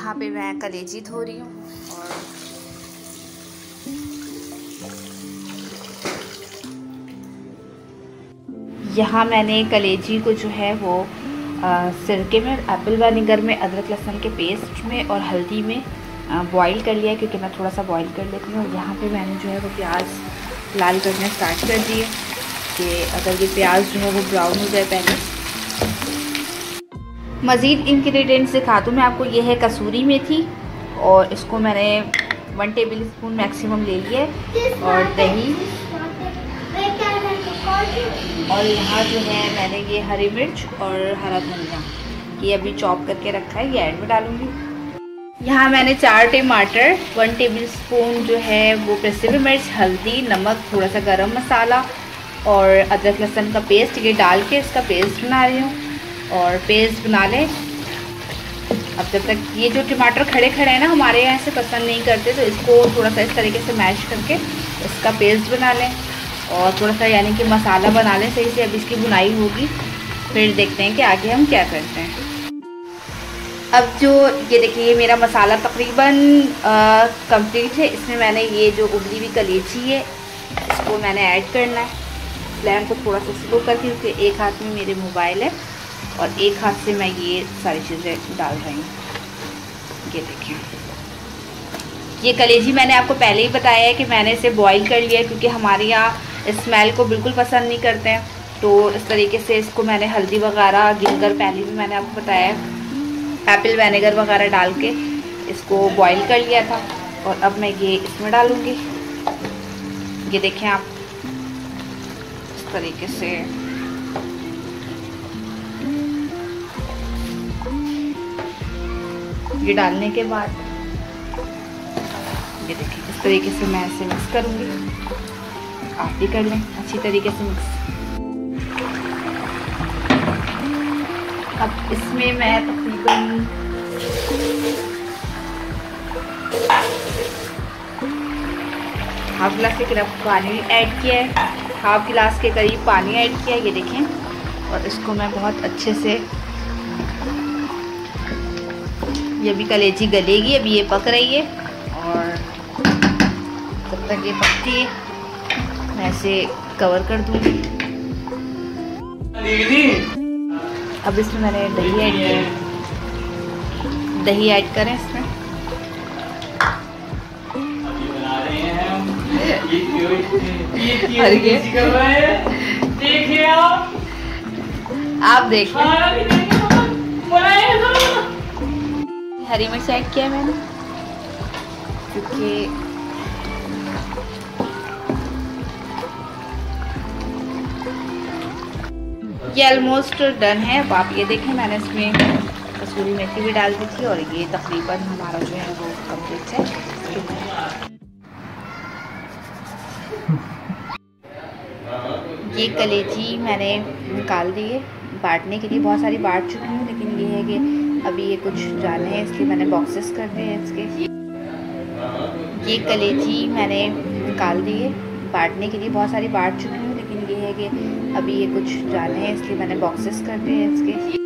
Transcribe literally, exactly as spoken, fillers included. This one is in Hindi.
यहाँ पे मैं कलेजी धो रही हूँ और यहाँ मैंने कलेजी को जो है वो आ, सिरके में, एप्पल विनेगर में, अदरक लहसुन के पेस्ट में और हल्दी में बॉईल कर लिया, क्योंकि मैं थोड़ा सा बॉईल कर लेती हूँ। और यहाँ पे मैंने जो है वो प्याज लाल करने स्टार्ट कर दिए कि अगर ये प्याज जो है वो ब्राउन हो जाए पहले। मज़ीद इंग्रेडिएंट्स दिखा दूँ मैं आपको। ये है कसूरी मेथी और इसको मैंने वन टेबल स्पून मैक्सिमम ले लिया है, और दही, और यहाँ जो है मैंने ये हरी मिर्च और हरा धनिया ये अभी चॉप करके रखा है, ये ऐड में डालूँगी। यहाँ मैंने चार टमाटर, वन टेबल स्पून जो है वो पिसी हुई मिर्च, हल्दी, नमक, थोड़ा सा गरम मसाला और अदरक लहसुन का पेस्ट ये डाल के इसका पेस्ट बना रही हूँ। और पेस्ट बना लें। अब जब तक ये जो टमाटर खड़े खड़े हैं ना, हमारे यहाँ से पसंद नहीं करते, तो इसको थोड़ा सा इस तरीके से मैश करके इसका पेस्ट बना लें और थोड़ा सा यानी कि मसाला बना लें सही से। अब इसकी बुनाई होगी, फिर देखते हैं कि आगे हम क्या करते हैं। अब जो ये देखिए ये मेरा मसाला तकरीबन कंप्लीट है। इसमें मैंने ये जो उबली हुई कलेजी है इसको मैंने ऐड करना है। फ्लेम को थोड़ा सा स्लो करके, क्योंकि एक हाथ में मेरे मोबाइल है और एक हाथ से मैं ये सारी चीज़ें डाल रही हूँ। ये देखिए ये कलेजी मैंने आपको पहले ही बताया है कि मैंने इसे बॉईल कर लिया है, क्योंकि हमारे यहाँ स्मेल को बिल्कुल पसंद नहीं करते हैं। तो इस तरीके से इसको मैंने हल्दी वगैरह, गिनगर पहले भी मैंने आपको बताया है, एप्पल विनेगर वगैरह डाल के इसको बॉईल कर लिया था। और अब मैं ये इसमें डालूँगी। ये देखें आप इस तरीके से ये डालने के बाद ये देखिए इस तरीके से मैं इसे मिक्स करूँगी। आप भी कर लें अच्छी तरीके से मिक्स। अब इसमें मैं तकरीबन हाफ गिलास के करीब पानी ऐड किया है, हाफ गिलास के करीब पानी ऐड किया है। ये देखें, और इसको मैं बहुत अच्छे से, ये भी कलेजी गलेगी, अभी ये पक रही है। और जब तक ये पकती है मैं इसे कवर कर दूँगी। अब इसमें मैंने दही ऐड किया, दही ऐड करें इसमें। देखिए आप आप देखिए हरी मिर्च ऐड किया मैंने, क्योंकि ये ऑलमोस्ट डन है। अब आप ये देखें, मैंने इसमें कसूरी मेथी भी डाल दी थी और ये तकरीबन हमारा जो है वो कंप्लीट है। ये कलेजी मैंने निकाल दी है, बांटने के लिए बहुत सारी बांट चुकी हूँ, लेकिन ये है कि अभी ये कुछ जाने हैं इसलिए मैंने बॉक्सेस कर दिए हैं इसके। ये कलेजी मैंने निकाल दी है, बांटने के लिए बहुत सारी बांट चुकी हूँ, लेकिन ये है कि अभी ये कुछ जाने हैं इसलिए मैंने बॉक्सेस कर दिए हैं इसके।